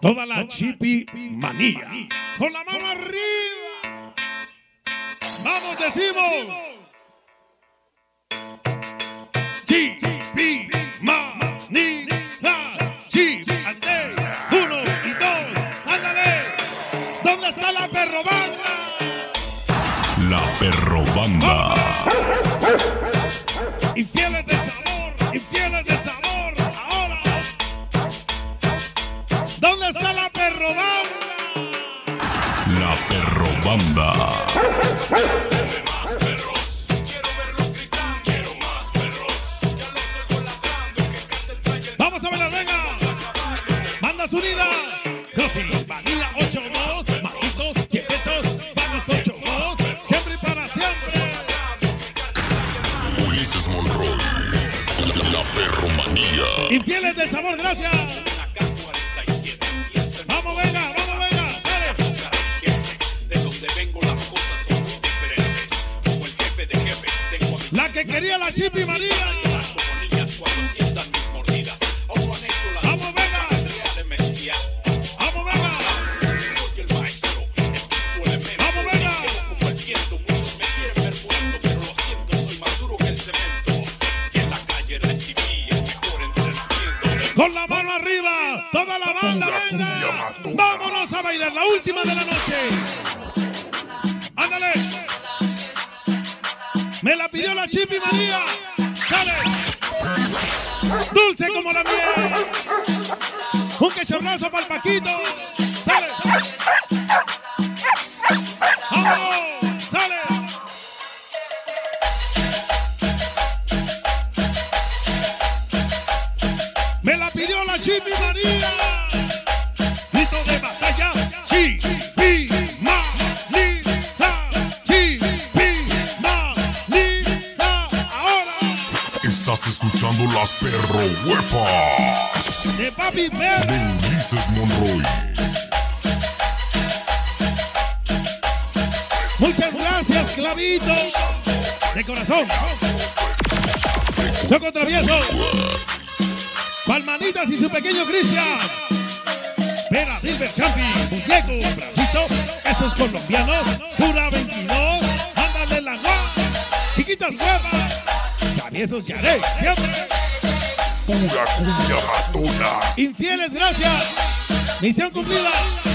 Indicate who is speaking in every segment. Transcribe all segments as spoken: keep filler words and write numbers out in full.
Speaker 1: Toda la chipi manía. Con la mano arriba. Vamos, decimos. Chipi manía. Chip, ande. Uno y dos. Ándale. ¿Dónde está la perrobanda?
Speaker 2: La perrobanda.
Speaker 1: Infieles del sabor. Infieles del sabor. Ahora. ¿Dónde está la perrobanda?
Speaker 2: La perrobanda.
Speaker 3: Quiero más perros, quiero verlos gritar, quiero más perros. Ya los oigo ladrando, que cante el taller.
Speaker 1: Vamos a ver, venga. Bandas unidas. Crossing, Vanilla ocho dos. Majitos, quietos, vamos ocho dos. Siempre y para siempre.
Speaker 2: Ulises Monroy. La, la perromanía.
Speaker 1: Infieles del sabor, gracias. Vamos, venga, vamos, venga. Sale.
Speaker 3: De donde vengo las cosas son muy diferentes. Como el jefe de jefes, tengo a mi
Speaker 1: La que quería la Chipi María.
Speaker 3: como niñas cuando sientan mis mordidas. Aún no han hecho la
Speaker 1: Vamos, venga.
Speaker 3: tarea de mesía.
Speaker 1: Vamos, venga.
Speaker 3: Soy el maestro, el tipo elemento.
Speaker 1: Vamos, venga.
Speaker 3: Llego como el viento, muchos me quieren ver muerto, pero lo siento, soy más duro que el cemento. Y en la calle recibí el mejor entrenamiento.
Speaker 1: Con la mano arriba. Toda la banda, venga. Vámonos a bailar la última de la noche. Ándale. Me la pidió la Chipi María. Sale. Dulce como la miel. Un quechorrazo para el Paquito. Sale. Vamos. Sale. Me la pidió la Chipi María. Grito de batalla. Chipi Manía. Chipi Manía. Ahora.
Speaker 2: Estás escuchando las perrohuepas
Speaker 1: De Papi Fer.
Speaker 2: de Ulises Monroy.
Speaker 1: Muchas gracias, Clavito. De corazón. Choco Travieso. Palmanitas y su pequeño Cristian. Vera, Dilbert, Champi, Muñeco, Bracito. Esos colombianos. Pura veintidós. Ándale la guapa. Chiquitas huevas. Traviesos Yaré. Siempre.
Speaker 2: Pura cumbia matona.
Speaker 1: Infieles, gracias. Misión cumplida.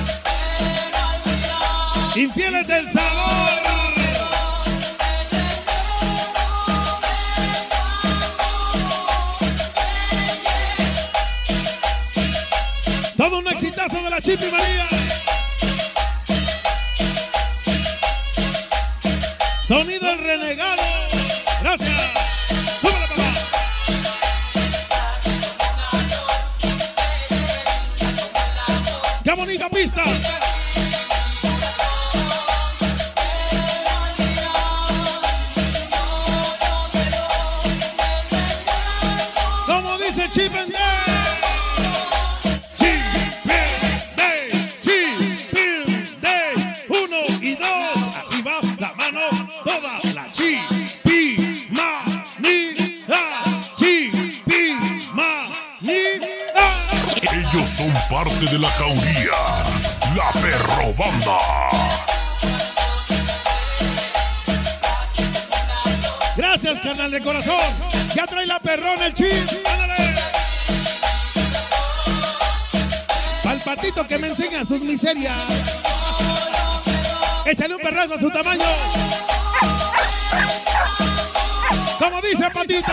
Speaker 1: Infieles del sabor. Todo un exitazo de la Chipi María. Sonido el renegado. Gracias. Súbele, papá. ¡Qué bonita pista! Como dice Chip and Day. Chip and Day. Chip and Day. Uno y dos. Arriba la mano. Toda la Chipi Manía. Chipi Manía.
Speaker 2: Ellos son parte de la jauría. La perrobanda.
Speaker 1: Gracias, canal de corazón. Ya trae la perrona el chip. Ándale. Pa'l patito que me enseña sus miserias. Échale un perrazo a su tamaño. Como dice Patito.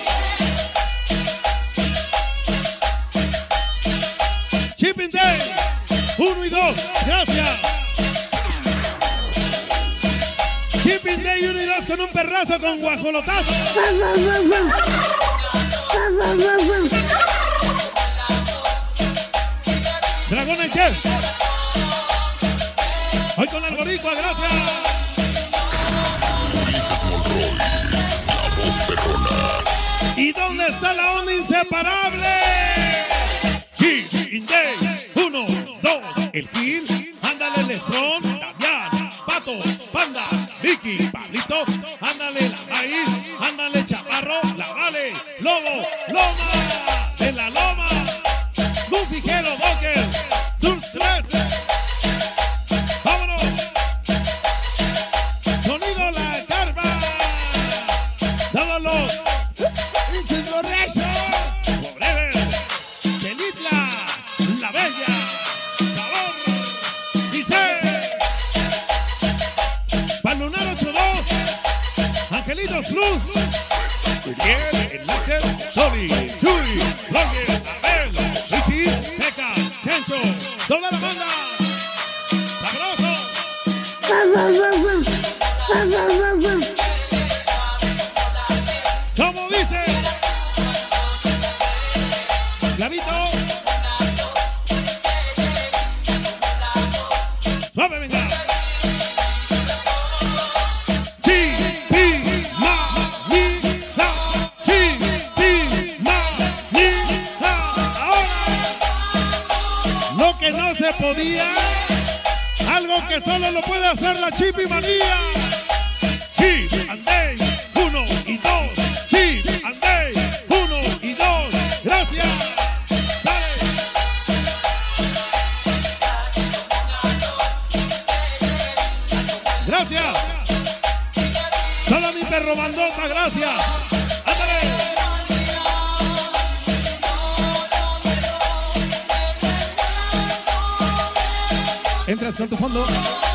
Speaker 1: Chip and Day. Uno y dos. Gracias. Chip and Day uno y dos con un perrazo con guajolotazo. Dragón el Chef. Hoy con el boricua, gracias.
Speaker 2: Ulises Monroy. La voz perrona.
Speaker 1: ¿Y dónde está la onda inseparable? Chip and Day. Uno, dos. El Gil. Ándale el Strong. Damián. Pato. Panda. Vicky. Pablito. Ándale la Maíz. Ándale Chaparro. La Vale. Lobo. Loma. De la Loma. Luffy Hero Docker. Su Cruz, Uriel, Elixir, Sony, Chuy, Roger, Abel, Richie, Peca, Chencho, toda la banda. ¡Sabroso! ¿Cómo dice? Clavito. Suave, venga. Chi, pi, ma, ni, sa. Chi, pi, ma, ni, sa. Ahora, lo que no se podía, algo que solo lo puede hacer la chipimanía. Chip and Dale, uno y dos. Chip and Dale, uno y dos. Gracias. Dale. Gracias. Toda mi perro bandota, gracias. Ándale. Entras con tu fondo.